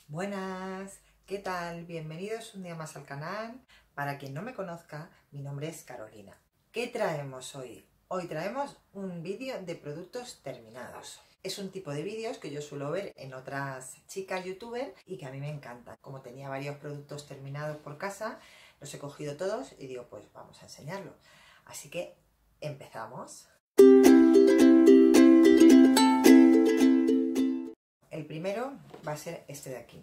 Buenas, ¿qué tal? Bienvenidos un día más al canal. Para quien no me conozca, mi nombre es Carolina. ¿Qué traemos hoy? Hoy traemos un vídeo de productos terminados. Es un tipo de vídeos que yo suelo ver en otras chicas youtubers y que a mí me encantan. Como tenía varios productos terminados por casa, los he cogido todos y digo, pues vamos a enseñarlos. Así que empezamos. El primero va a ser este de aquí.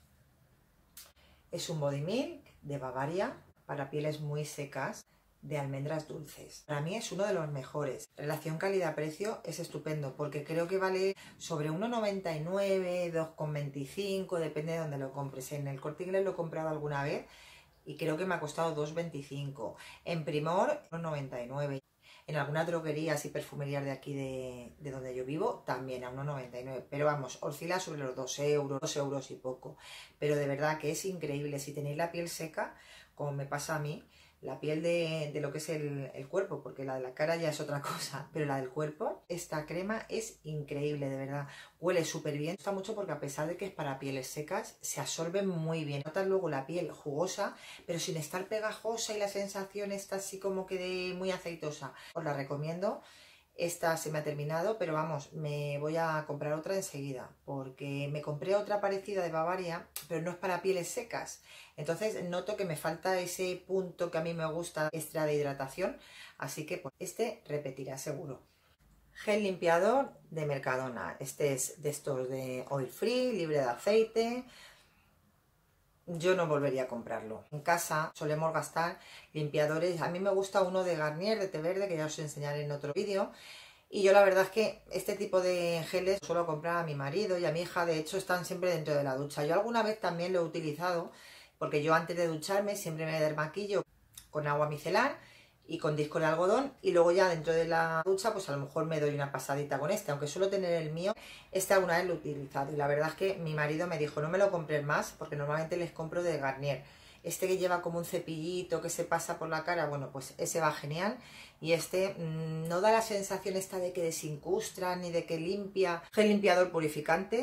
Es un body milk de Bavaria para pieles muy secas de almendras dulces. Para mí es uno de los mejores. Relación calidad-precio es estupendo porque creo que vale sobre 1,99, 2,25, depende de donde lo compres. En el Corte Inglés lo he comprado alguna vez y creo que me ha costado 2,25. En Primor, 1,99. En algunas droguerías y perfumerías de aquí de donde yo vivo, también a 1,99. Pero vamos, oscila sobre los 2 euros, 2 euros y poco. Pero de verdad que es increíble. Si tenéis la piel seca, como me pasa a mí, la piel de lo que es el cuerpo, porque la de la cara ya es otra cosa, pero la del cuerpo, esta crema es increíble, de verdad. Huele súper bien. Me gusta mucho porque a pesar de que es para pieles secas, se absorbe muy bien. Notas luego la piel jugosa, pero sin estar pegajosa y la sensación está así como que muy aceitosa. Os la recomiendo. Esta se me ha terminado, pero vamos, me voy a comprar otra enseguida, porque me compré otra parecida de Bavaria, pero no es para pieles secas. Entonces noto que me falta ese punto que a mí me gusta extra de hidratación, así que pues, este repetirá seguro. Gel limpiador de Mercadona. Este es de estos de oil free, libre de aceite. Yo no volvería a comprarlo. En casa solemos gastar limpiadores. A mí me gusta uno de Garnier, de té verde, que ya os enseñaré en otro vídeo. Y yo la verdad es que este tipo de geles suelo comprar a mi marido y a mi hija. De hecho, están siempre dentro de la ducha. Yo alguna vez también lo he utilizado, porque yo antes de ducharme siempre me desmaquillo con agua micelar y con disco de algodón, y luego ya dentro de la ducha pues a lo mejor me doy una pasadita con este, aunque suelo tener el mío. Este alguna vez lo he utilizado y la verdad es que mi marido me dijo no me lo compres más, porque normalmente les compro de Garnier. Este que lleva como un cepillito que se pasa por la cara, bueno, pues ese va genial. Y este no da la sensación esta de que desincustra ni de que limpia. Gel limpiador purificante.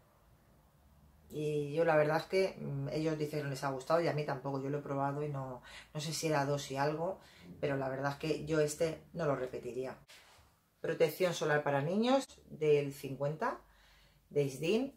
Y yo la verdad es que ellos dicen que no les ha gustado y a mí tampoco. Yo lo he probado y no sé si era dosis y algo, pero la verdad es que yo este no lo repetiría. Protección solar para niños del 50 de Isdin.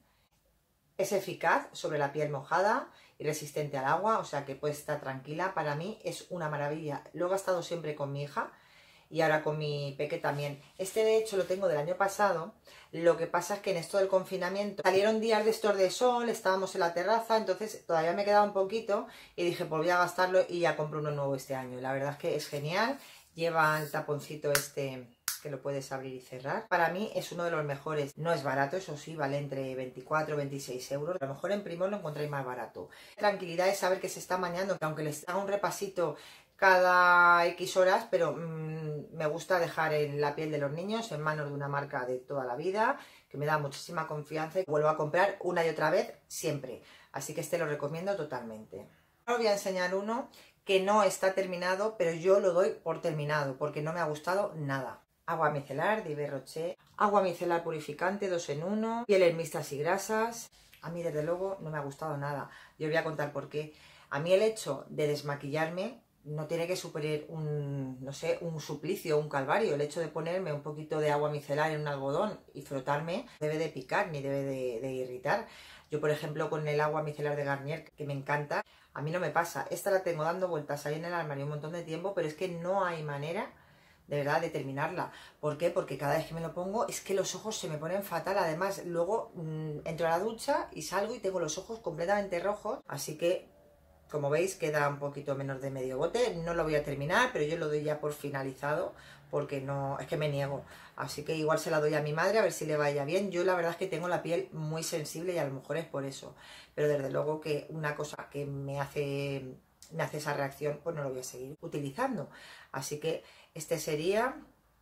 Es eficaz sobre la piel mojada y resistente al agua, o sea que puede estar tranquila. Para mí es una maravilla. Lo he gastado siempre con mi hija y ahora con mi peque también. Este de hecho lo tengo del año pasado. Lo que pasa es que en esto del confinamiento salieron días de estos de sol, estábamos en la terraza, entonces todavía me quedaba un poquito y dije pues voy a gastarlo y ya compro uno nuevo este año. La verdad es que es genial. Lleva el taponcito este que lo puedes abrir y cerrar. Para mí es uno de los mejores. No es barato, eso sí, vale entre 24 y 26 euros. A lo mejor en Primor lo encontráis más barato. Tranquilidad es saber que se está bañando, que aunque les haga un repasito cada X horas, pero me gusta dejar en la piel de los niños en manos de una marca de toda la vida, que me da muchísima confianza y vuelvo a comprar una y otra vez siempre. Así que este lo recomiendo totalmente. Ahora os voy a enseñar uno que no está terminado, pero yo lo doy por terminado porque no me ha gustado nada. Agua micelar de Yves Rocher, agua micelar purificante 2 en 1, pieles mixtas y grasas. A mí desde luego no me ha gustado nada. Yo voy a contar por qué. A mí el hecho de desmaquillarme no tiene que superar no sé, un suplicio, un calvario. El hecho de ponerme un poquito de agua micelar en un algodón y frotarme debe de picar ni debe de irritar. Yo, por ejemplo, con el agua micelar de Garnier, que me encanta, a mí no me pasa. Esta la tengo dando vueltas ahí en el armario un montón de tiempo, pero es que no hay manera de verdad de terminarla. ¿Por qué? Porque cada vez que me lo pongo es que los ojos se me ponen fatal. Además, luego entro a la ducha y salgo y tengo los ojos completamente rojos. Así que, como veis, queda un poquito menos de medio bote. No lo voy a terminar, pero yo lo doy ya por finalizado porque no, es que me niego. Así que igual se la doy a mi madre a ver si le vaya bien. Yo la verdad es que tengo la piel muy sensible y a lo mejor es por eso. Pero desde luego que una cosa que me hace esa reacción, pues no lo voy a seguir utilizando. Así que este sería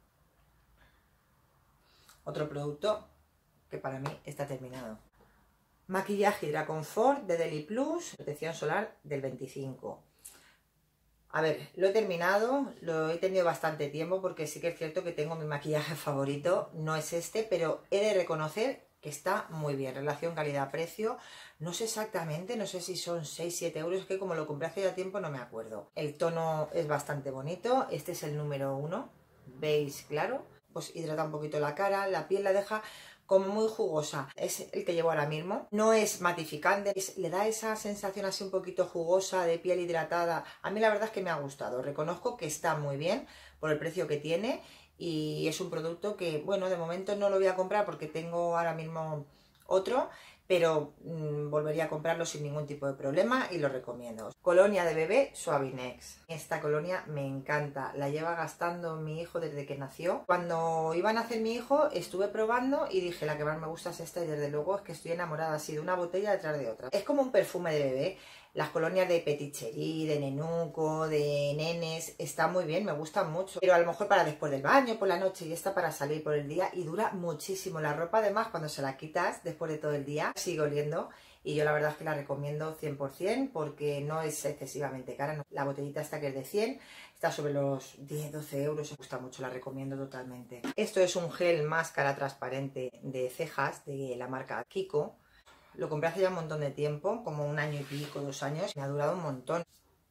otro producto que para mí está terminado. Maquillaje Hydra Confort de Deli Plus, protección solar del 25. A ver, lo he terminado, lo he tenido bastante tiempo porque sí que es cierto que tengo mi maquillaje favorito. No es este, pero he de reconocer que está muy bien, relación calidad-precio, no sé exactamente, no sé si son 6-7 euros, es que como lo compré hace ya tiempo no me acuerdo. El tono es bastante bonito, este es el número 1, beige claro, pues hidrata un poquito la cara, la piel la deja como muy jugosa, es el que llevo ahora mismo, no es matificante, le da esa sensación así un poquito jugosa de piel hidratada. A mí la verdad es que me ha gustado, reconozco que está muy bien por el precio que tiene y es un producto que, bueno, de momento no lo voy a comprar porque tengo ahora mismo otro, pero volvería a comprarlo sin ningún tipo de problema y lo recomiendo. Colonia de bebé Suavinex. Esta colonia me encanta, la lleva gastando mi hijo desde que nació. Cuando iba a nacer mi hijo estuve probando y dije la que más me gusta es esta y desde luego es que estoy enamorada así de una botella detrás de otra. Es como un perfume de bebé. Las colonias de Petit Cherie, de Nenuco, de Nenes, está muy bien, me gustan mucho. Pero a lo mejor para después del baño, por la noche, y esta para salir por el día y dura muchísimo. La ropa además cuando se la quitas después de todo el día sigue oliendo y yo la verdad es que la recomiendo 100% porque no es excesivamente cara. La botellita esta que es de 100 está sobre los 10-12 euros, me gusta mucho, la recomiendo totalmente. Esto es un gel máscara transparente de cejas de la marca Kiko. Lo compré hace ya un montón de tiempo, como 1 año y pico, 2 años, me ha durado un montón.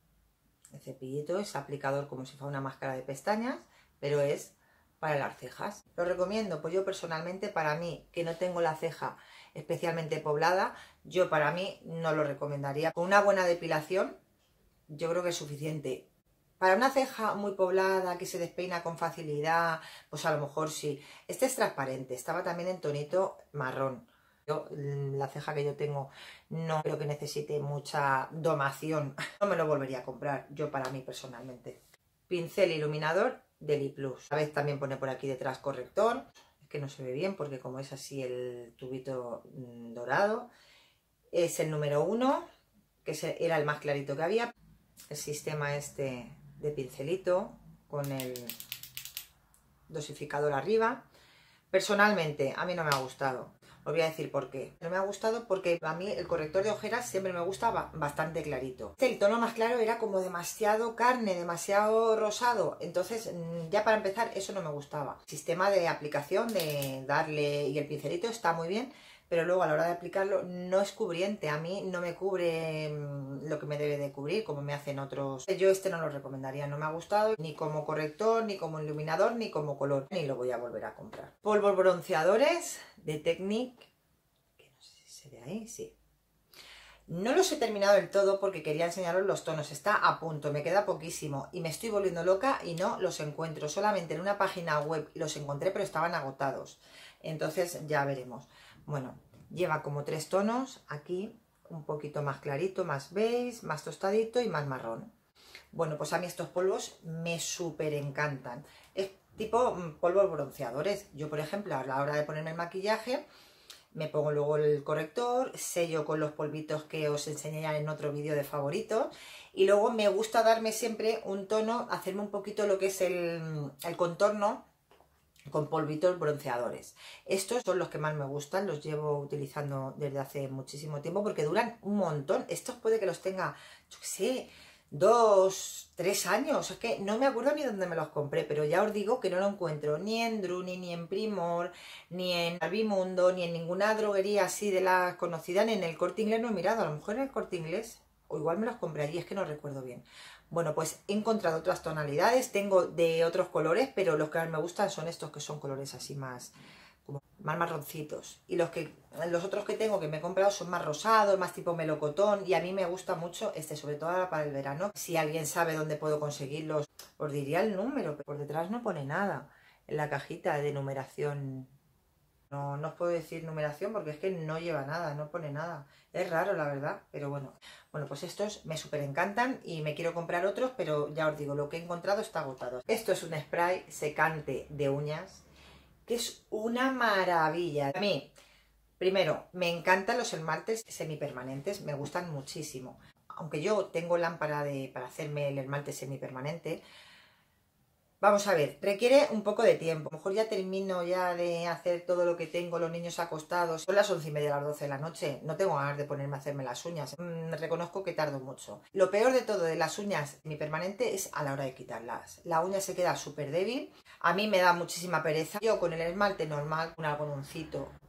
El cepillito es aplicador como si fuera una máscara de pestañas, pero es para las cejas. ¿Lo recomiendo? Pues yo personalmente, para mí, que no tengo la ceja especialmente poblada, yo para mí no lo recomendaría. Con una buena depilación, yo creo que es suficiente. Para una ceja muy poblada, que se despeina con facilidad, pues a lo mejor sí. Este es transparente, estaba también en tonito marrón. Yo, la ceja que yo tengo no creo que necesite mucha domación. No me lo volvería a comprar, yo para mí personalmente. Pincel iluminador de Liplus. A veces también pone por aquí detrás corrector. Es que no se ve bien porque como es así el tubito dorado. Es el número 1, que era el más clarito que había. El sistema este de pincelito con el dosificador arriba. Personalmente, a mí no me ha gustado. Os voy a decir por qué. No me ha gustado porque a mí el corrector de ojeras siempre me gusta bastante clarito. El tono más claro era como demasiado carne, demasiado rosado. Entonces, ya para empezar, eso no me gustaba. El sistema de aplicación, de darle y el pincelito está muy bien, pero luego a la hora de aplicarlo no es cubriente. A mí no me cubre lo que me debe de cubrir, como me hacen otros. Yo este no lo recomendaría, no me ha gustado ni como corrector, ni como iluminador, ni como color. Ni lo voy a volver a comprar. Polvos bronceadores de Technique, que no sé si se ve ahí, sí. No los he terminado del todo porque quería enseñaros los tonos, está a punto, me queda poquísimo y me estoy volviendo loca y no los encuentro. Solamente en una página web los encontré pero estaban agotados, entonces ya veremos. Bueno, lleva como 3 tonos, aquí un poquito más clarito, más beige, más tostadito y más marrón. Bueno, pues a mí estos polvos me súper encantan. Es tipo polvos bronceadores. Yo, por ejemplo, a la hora de ponerme el maquillaje, me pongo luego el corrector, sello con los polvitos que os enseñé ya en otro vídeo de favoritos. Y luego me gusta darme siempre un tono, hacerme un poquito lo que es el contorno con polvitos bronceadores. Estos son los que más me gustan, los llevo utilizando desde hace muchísimo tiempo porque duran un montón. Estos puede que los tenga, yo qué sé, 2-3 años. Es que no me acuerdo ni dónde me los compré, pero ya os digo que no lo encuentro ni en Druni, ni en Primor, ni en Albimundo, ni en ninguna droguería así de las conocidas, ni en el Corte Inglés no he mirado. A lo mejor en el Corte Inglés, o igual me los compré allí, es que no recuerdo bien. Bueno, pues he encontrado otras tonalidades, tengo de otros colores, pero los que más me gustan son estos que son colores así más, como más marroncitos. Y los otros que tengo que me he comprado son más rosados, más tipo melocotón, y a mí me gusta mucho este, sobre todo ahora para el verano. Si alguien sabe dónde puedo conseguirlos, os diría el número, pero por detrás no pone nada en la cajita de numeración. No os puedo decir numeración porque es que no lleva nada, no pone nada. Es raro, la verdad, pero bueno. Bueno, pues estos me súper encantan y me quiero comprar otros, pero ya os digo, lo que he encontrado está agotado. Esto es un spray secante de uñas, que es una maravilla. A mí, primero, me encantan los esmaltes semipermanentes, me gustan muchísimo. Aunque yo tengo lámpara para hacerme el esmalte semipermanente, vamos a ver, requiere un poco de tiempo. A lo mejor ya termino ya de hacer todo lo que tengo, los niños acostados. Son las 11:30, las 12 de la noche. No tengo ganas de ponerme a hacerme las uñas. Reconozco que tardo mucho. Lo peor de todo de las uñas semipermanente es a la hora de quitarlas. La uña se queda súper débil. A mí me da muchísima pereza. Yo con el esmalte normal, un algodoncito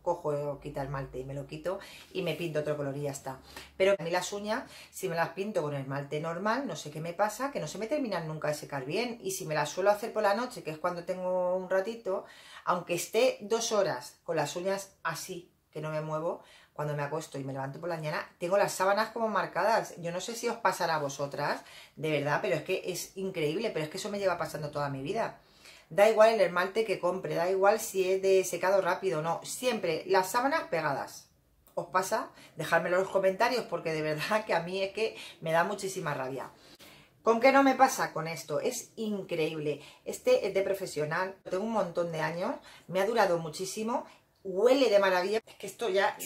cojo, quita el esmalte y me lo quito y me pinto otro color y ya está. Pero a mí las uñas, si me las pinto con esmalte normal, no sé qué me pasa, que no se me terminan nunca de secar bien. Y si me las suelo hacer por la noche, que es cuando tengo un ratito, aunque esté 2 horas con las uñas así, que no me muevo, cuando me acuesto y me levanto por la mañana, tengo las sábanas como marcadas. Yo no sé si os pasará a vosotras, de verdad, pero es que es increíble, pero es que eso me lleva pasando toda mi vida. Da igual el esmalte que compre, da igual si es de secado rápido o no, siempre las sábanas pegadas. ¿Os pasa? Dejádmelo en los comentarios porque de verdad que a mí es que me da muchísima rabia. ¿Con qué no me pasa con esto? Es increíble. Este es de profesional, tengo un montón de años, me ha durado muchísimo, huele de maravilla. Es que esto ya...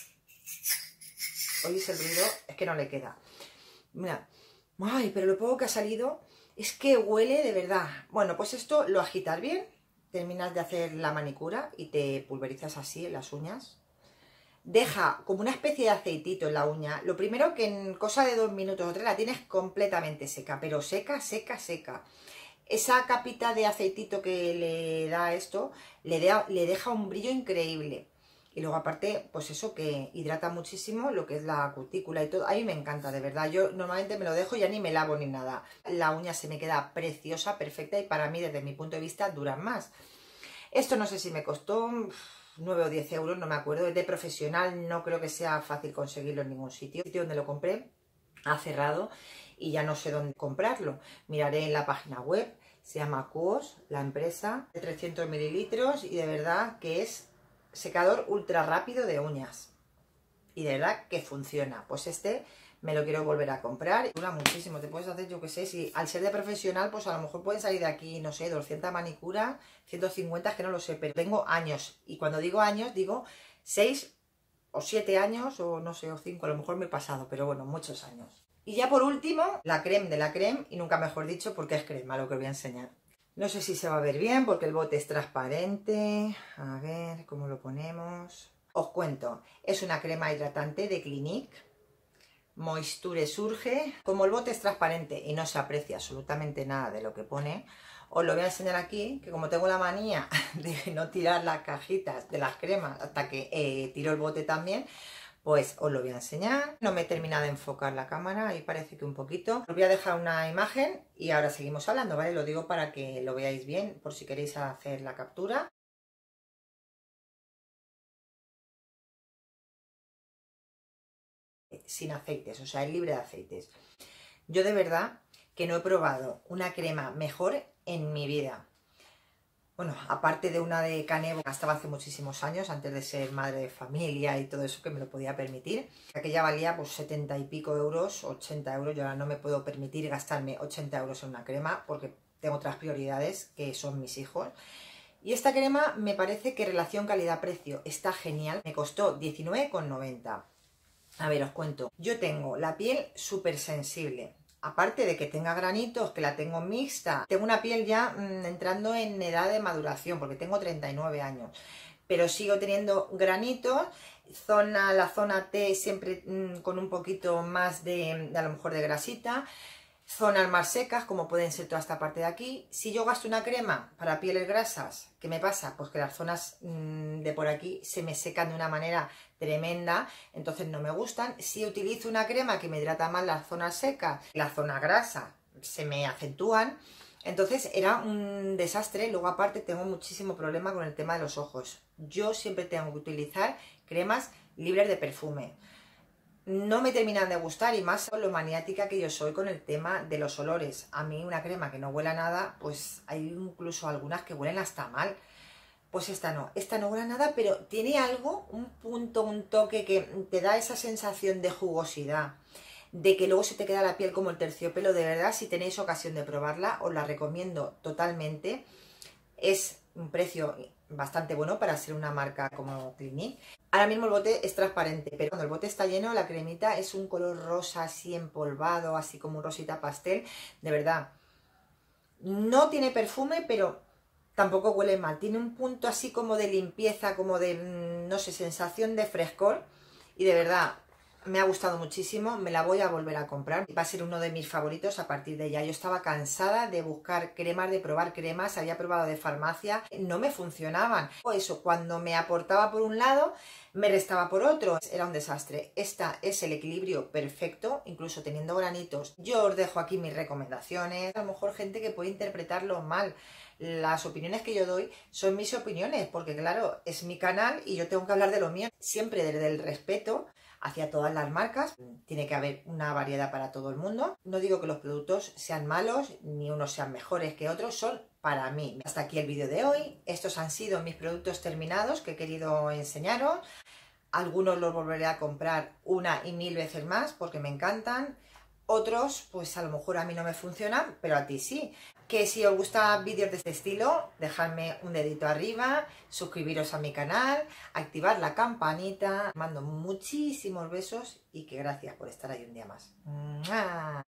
¿Oís el ruido? Es que no le queda. Mira, ay, pero lo poco que ha salido es que huele de verdad. Bueno, pues esto lo agitas bien, terminas de hacer la manicura y te pulverizas así en las uñas. Deja como una especie de aceitito en la uña. Lo primero que en cosa de 2 minutos o 3 la tienes completamente seca, pero seca, seca, seca. Esa capita de aceitito que le da esto, le deja un brillo increíble. Y luego aparte, pues eso que hidrata muchísimo lo que es la cutícula y todo. A mí me encanta, de verdad. Yo normalmente me lo dejo y ya ni me lavo ni nada. La uña se me queda preciosa, perfecta y para mí, desde mi punto de vista, duran más. Esto no sé si me costó 9 o 10 euros, no me acuerdo. Es de profesional, no creo que sea fácil conseguirlo en ningún sitio. El sitio donde lo compré ha cerrado y ya no sé dónde comprarlo. Miraré en la página web, se llama Quos, la empresa, de 300 mililitros y de verdad que es secador ultra rápido de uñas. Y de verdad que funciona. Pues este me lo quiero volver a comprar. Dura muchísimo, te puedes hacer, yo que sé, si al ser de profesional, pues a lo mejor pueden salir de aquí, no sé, 200 manicuras, 150, que no lo sé, pero tengo años. Y cuando digo años, digo 6 o 7 años, o no sé, o 5, a lo mejor me he pasado, pero bueno, muchos años. Y ya por último, la creme de la creme, y nunca mejor dicho, porque es crema lo que os voy a enseñar. No sé si se va a ver bien, porque el bote es transparente. A ver, ¿cómo lo ponemos? Os cuento, es una crema hidratante de Clinique, Moisture Surge. Como el bote es transparente y no se aprecia absolutamente nada de lo que pone, os lo voy a enseñar aquí, que como tengo la manía de no tirar las cajitas de las cremas hasta que tiro el bote también, pues os lo voy a enseñar. No me he terminado de enfocar la cámara, ahí parece que un poquito. Os voy a dejar una imagen y ahora seguimos hablando, ¿vale? Lo digo para que lo veáis bien, por si queréis hacer la captura. Sin aceites, o sea, es libre de aceites. Yo de verdad que no he probado una crema mejor en mi vida. Bueno, aparte de una de Canevo, gastaba hace muchísimos años, antes de ser madre de familia y todo eso, que me lo podía permitir. Aquella valía pues 70 y pico euros, 80 euros. Yo ahora no me puedo permitir gastarme 80 euros en una crema porque tengo otras prioridades, que son mis hijos. Y esta crema me parece que relación calidad-precio está genial. Me costó 19,90. A ver, os cuento. Yo tengo la piel súper sensible. Aparte de que tenga granitos, que la tengo mixta, tengo una piel ya entrando en edad de maduración, porque tengo 39 años. Pero sigo teniendo granitos, la zona T siempre con un poquito más de a lo mejor de grasita, zonas más secas, como pueden ser toda esta parte de aquí. Si yo gasto una crema para pieles grasas, ¿qué me pasa? Pues que las zonas de por aquí se me secan de una manera tremenda, entonces no me gustan. Si utilizo una crema que me hidrata más las zonas secas, la zona grasa se me acentúan. Entonces era un desastre. Luego aparte tengo muchísimo problema con el tema de los ojos. Yo siempre tengo que utilizar cremas libres de perfume. No me terminan de gustar, y más lo maniática que yo soy con el tema de los olores. A mí una crema que no huela nada, pues hay incluso algunas que huelen hasta mal. Pues esta no huele a nada, pero tiene algo, un punto, un toque que te da esa sensación de jugosidad, de que luego se te queda la piel como el terciopelo. De verdad, si tenéis ocasión de probarla, os la recomiendo totalmente. Es un precio bastante bueno para ser una marca como Clinique. Ahora mismo el bote es transparente, pero cuando el bote está lleno, la cremita es un color rosa así empolvado, así como un rosita pastel. De verdad, no tiene perfume, pero tampoco huele mal. Tiene un punto así como de limpieza, como de, no sé, sensación de frescor. Y de verdad, Me ha gustado muchísimo, me la voy a volver a comprar. Va a ser uno de mis favoritos a partir de ya. Yo estaba cansada de buscar cremas, de probar cremas, había probado de farmacia, no me funcionaban. Eso, cuando me aportaba por un lado, me restaba por otro. Era un desastre. Esta es el equilibrio perfecto, incluso teniendo granitos. Yo os dejo aquí mis recomendaciones. A lo mejor gente que puede interpretarlo mal. Las opiniones que yo doy son mis opiniones, porque claro, es mi canal y yo tengo que hablar de lo mío. Siempre desde el respeto hacia todas las marcas. Tiene que haber una variedad para todo el mundo. No digo que los productos sean malos, ni unos sean mejores que otros, son para mí. Hasta aquí el vídeo de hoy. Estos han sido mis productos terminados que he querido enseñaros. Algunos los volveré a comprar una y mil veces más porque me encantan. Otros, pues a lo mejor a mí no me funcionan, pero a ti sí. Que si os gustan vídeos de este estilo, dejadme un dedito arriba, suscribiros a mi canal, activar la campanita. Mando muchísimos besos y que gracias por estar ahí un día más. ¡Mua!